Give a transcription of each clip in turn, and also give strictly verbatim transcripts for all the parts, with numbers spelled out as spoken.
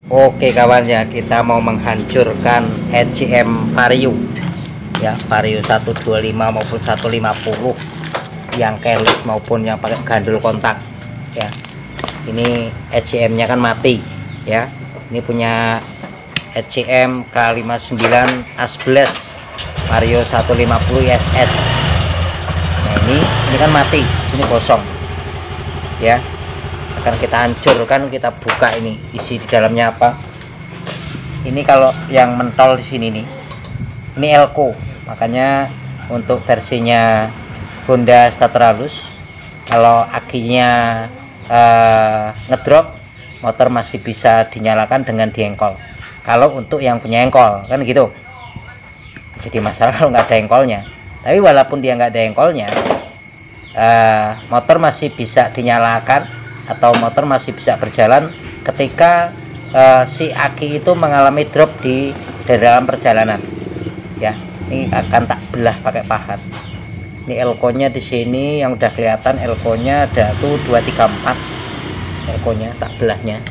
Oke kawan ya, kita mau menghancurkan E C M Vario ya, Vario seratus dua puluh lima maupun seratus lima puluh yang keyless maupun yang pakai gandul kontak ya. Ini E C M nya kan mati ya. Ini punya E C M K lima puluh sembilan A sebelas Vario seratus lima puluh I S S. Nah ini ini kan mati, sini kosong ya. Akan kita hancurkan, kita buka ini isi di dalamnya apa. Ini kalau yang mentol di sini nih, ini elko, makanya untuk versinya Honda starter halus, kalau akinya uh, ngedrop, motor masih bisa dinyalakan dengan diengkol. Kalau untuk yang punya engkol kan gitu, jadi masalah kalau nggak ada engkolnya. Tapi walaupun dia nggak ada engkolnya, uh, motor masih bisa dinyalakan atau motor masih bisa berjalan ketika uh, si aki itu mengalami drop di, di dalam perjalanan ya. Ini akan tak belah pakai pahat. Ini elko-nya di sini yang udah kelihatan, elko-nya ada tuh dua tiga empat, elko-nya tak belahnya.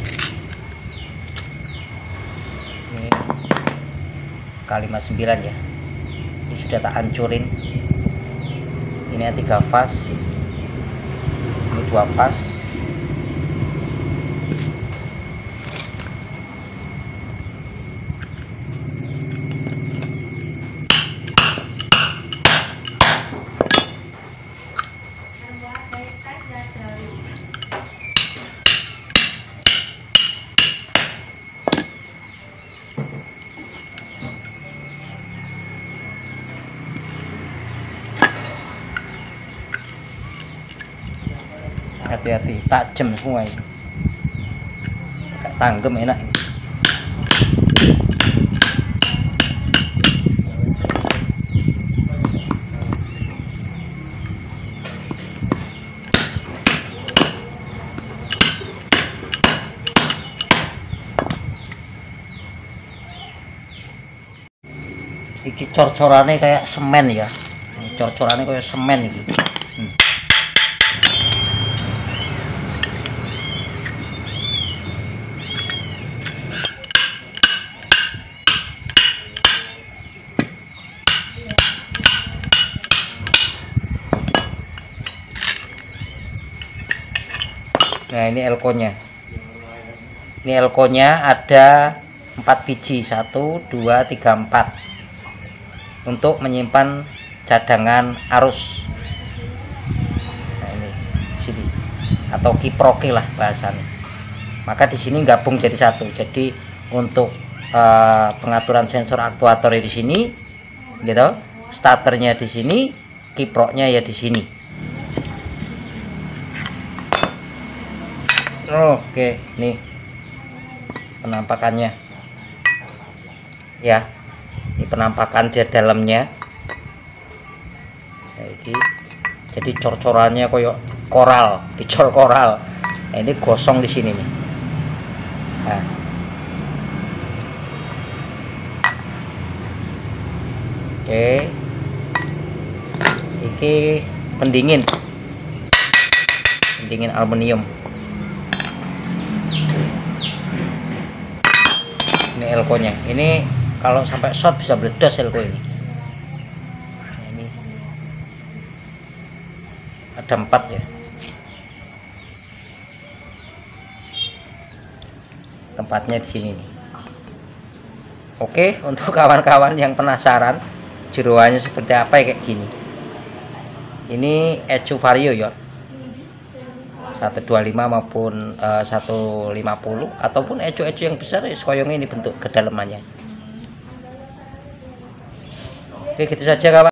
Ini K lima puluh sembilan ya, ini sudah tak hancurin. Ini tiga fas, ini dua fas. Hati-hati, tajam semua ini. Gak tanggem enak ini. Iki cor-corane kayak semen ya. Cor-corane kayak semen iki. Hmm. Nah ini elko-nya. Ini elko-nya ada empat biji, satu, dua, tiga, empat, untuk menyimpan cadangan arus. Nah ini sini, atau kiproke lah bahasanya. Maka di sini gabung jadi satu. Jadi untuk uh, pengaturan sensor aktuator di sini, gitu. Starternya di sini, kiproknya ya di sini. Oke, nih penampakannya ya. Ini penampakan di dalamnya. Jadi, jadi cor-corannya koyok koral, dicor koral. Nah, ini gosong di sini nih. Nah. Oke. Ini pendingin, pendingin aluminium. Ini elko-nya. Ini kalau sampai short bisa meledos elko ini. Nah, ini ada empat ya. Tempatnya di sini nih. Oke, untuk kawan-kawan yang penasaran jeroannya seperti apa ya, kayak gini. Ini E C M Vario ya. seratus dua puluh lima maupun uh, seratus lima puluh ataupun eco-eco yang besar ya, koyong ini bentuk kedalamannya. Oke, gitu saja kawan.